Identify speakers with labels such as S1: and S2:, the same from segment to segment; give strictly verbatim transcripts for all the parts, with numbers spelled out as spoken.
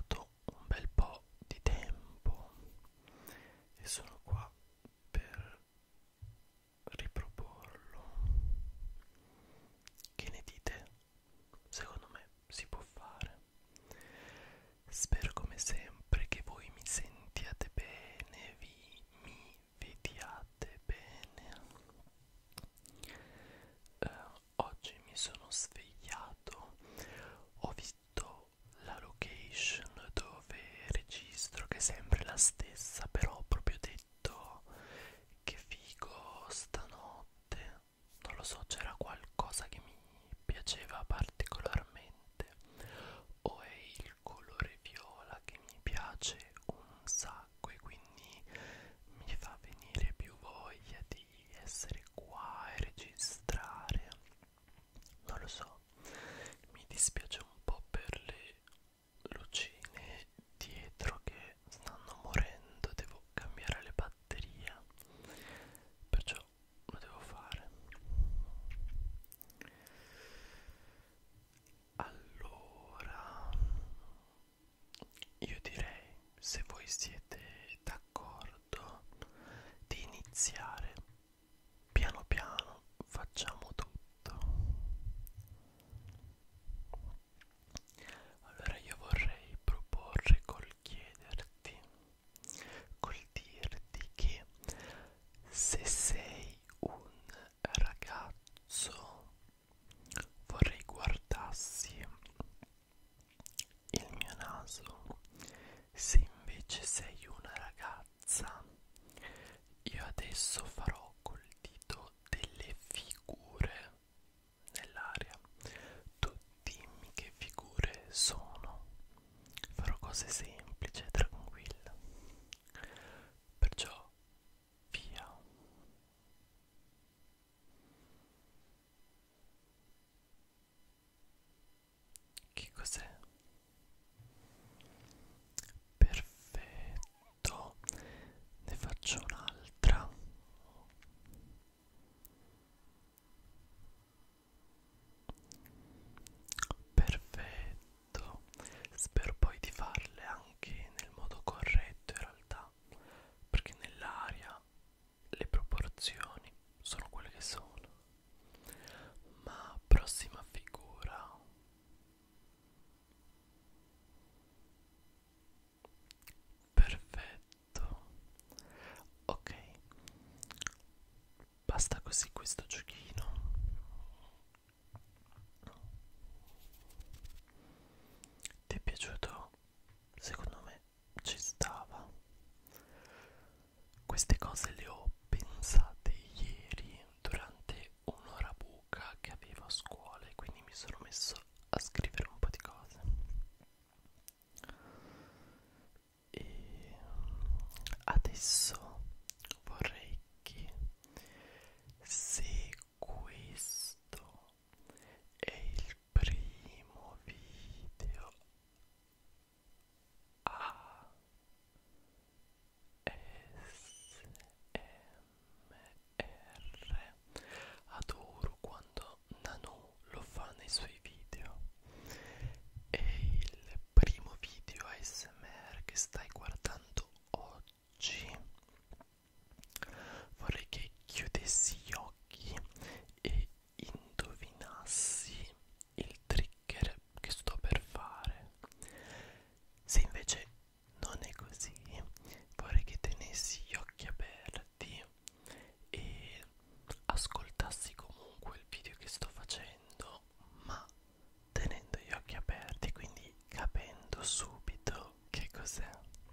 S1: passato un bel po' di tempo e sono qua per riproporlo. Che ne dite? Secondo me si può fare. Spero come sempre che voi mi sentiate bene, vi mi vediate bene. Eh, oggi mi sono svegliato, ho visto la location dove registro, che è sempre la stessa, però ho proprio detto che figo stanotte. Non lo so, c'era qualcosa che mi piaceva particolarmente, o è il colore viola che mi piace un sacco e quindi mi fa venire più voglia di essere qua e registrare. Non lo so, mi dispiace un po' per le lucine dietro che stanno morendo, devo cambiare le batterie, perciò lo devo fare. Allora, io direi, se voi siete d'accordo, di iniziare piano piano, facciamo tutto. Allora io vorrei proporre col chiederti, col dirti che se sei un ragazzo vorrei guardassi il mio naso, se invece sei una ragazza io adesso farò col dito delle figure nell'aria. Tu dimmi che figure sono. Farò cose semplici e tranquille. Perciò via. Che cos'è? Perfetto. Ne faccio un'altra. Perfetto. Spero poi di farle anche nel modo corretto in realtà, perché nell'aria le proporzioni sono quelle che sono. Ma prossima figura. Perfetto. Ok, basta così questo giochino. Ti è piaciuto? Secondo me ci stava. Queste cose le ho pensate ieri durante un'ora buca che avevo a scuola e quindi mi sono messo a scrivere un po' di cose. E adesso vorrei che, se questo è il primo video a S M R, adoro quando Nanu lo fa nei suoi video. È il primo video A S M R che stai guardando oggi. Vorrei che chiudessi gli occhi e indovinassi il trigger che sto per fare. Se invece non è così, vorrei che tenessi gli occhi aperti e ascoltassi comunque il video che sto facendo, ma tenendo gli occhi aperti, quindi capendo subito che cos'è.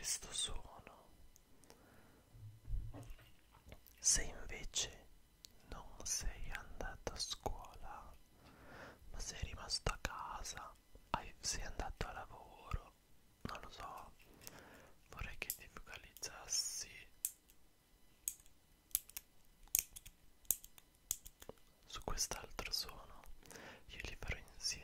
S1: questo suono. Se invece non sei andato a scuola, ma sei rimasto a casa, hai, sei andato a lavoro, non lo so, vorrei che ti focalizzassi su quest'altro suono. Io li farò insieme.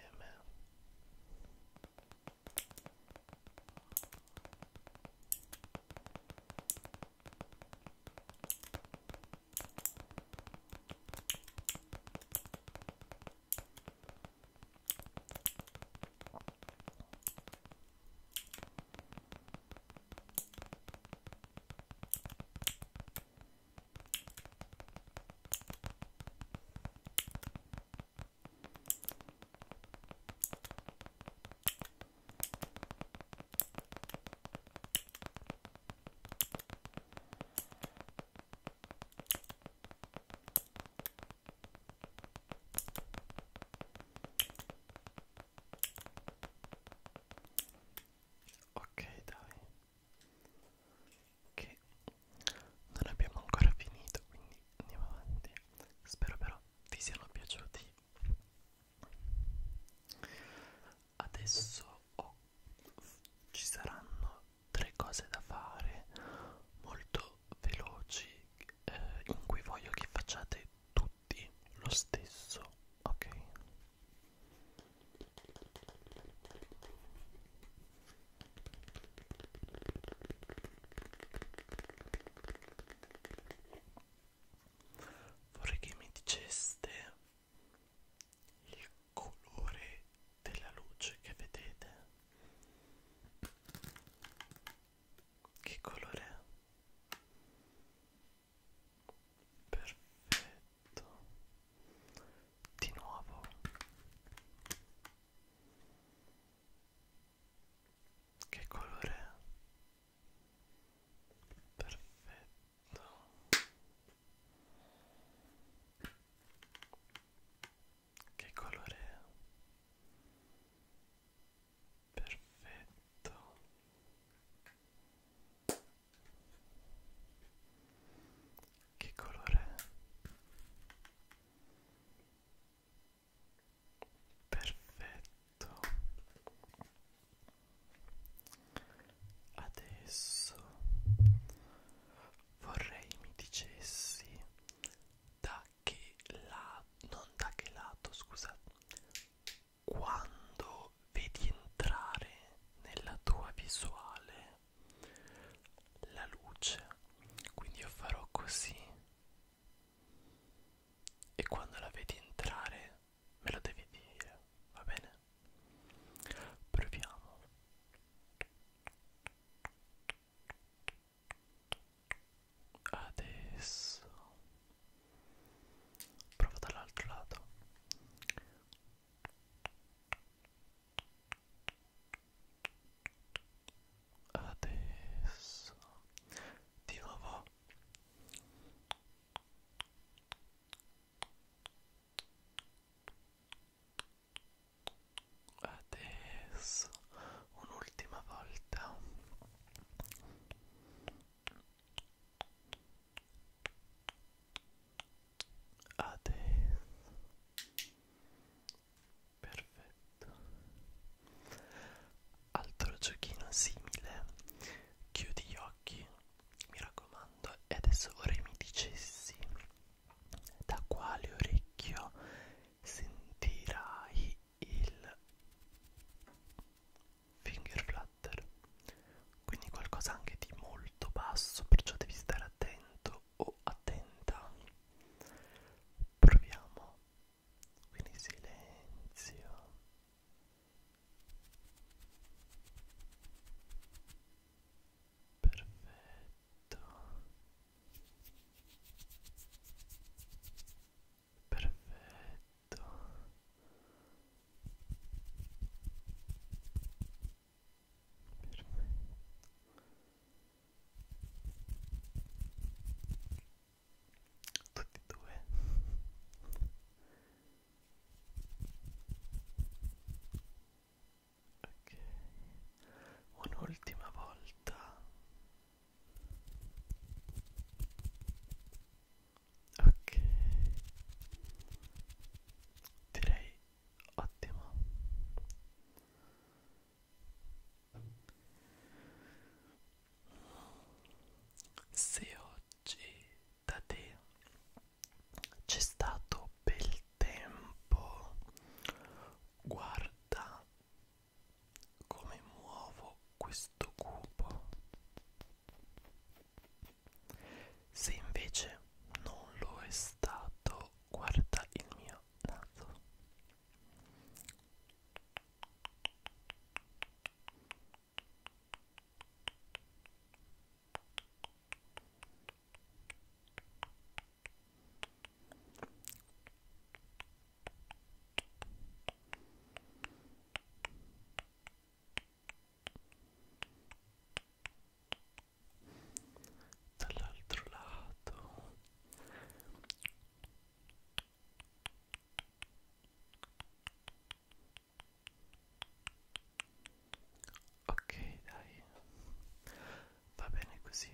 S1: così.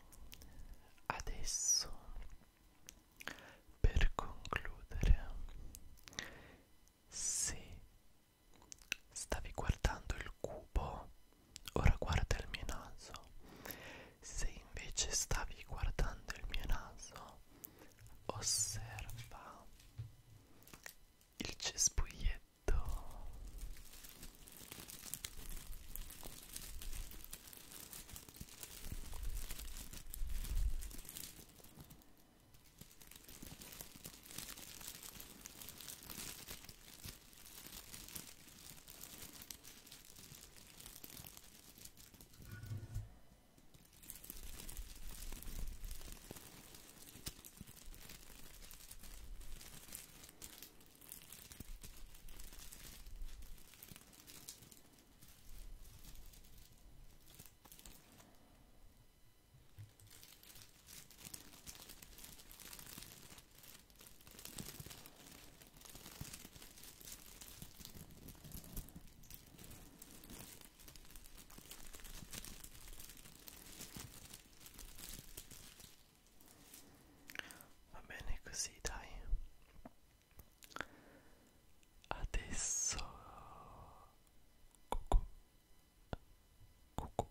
S1: Adesso, per concludere, se stavi guardando il cubo, ora guarda il mio naso. Se invece stavi guardando il mio naso, osserva il cespuglietto. Va bene così, dai. Adesso cucù, cucù.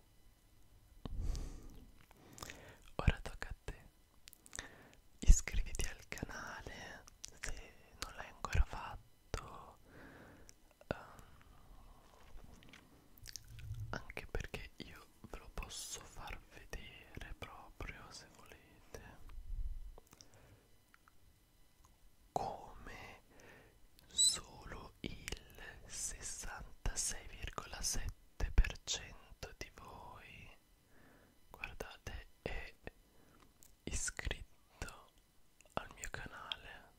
S1: Ora tocca a te. Iscriviti al canale se non l'hai ancora fatto, um, anche perché io ve lo posso far vedere proprio se volete, come solo il sessantasei virgola sette per cento di voi, guardate, è iscritto al mio canale,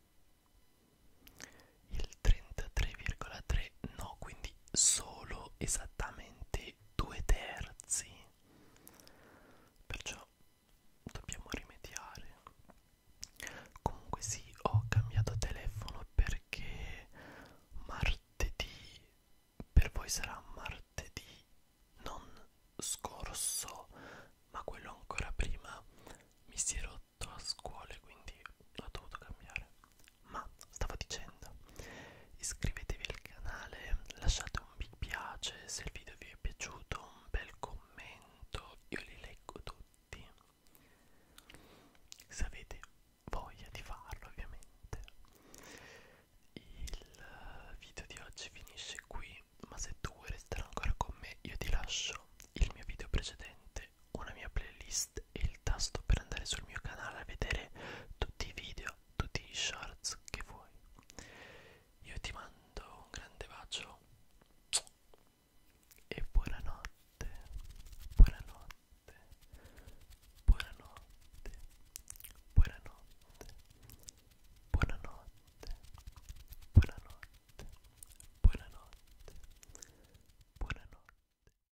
S1: il trentatré virgola tre per cento no, quindi solo esattamente due terzi, perciò dobbiamo rimediare. Comunque sì, ho cambiato telefono perché martedì, per voi sarà martedì non scorso, ma quello ancora prima, mi si è rotto a scuola, quindi ho dovuto cambiare. Ma stavo dicendo, iscrivetevi al canale, lasciate un mi piace se il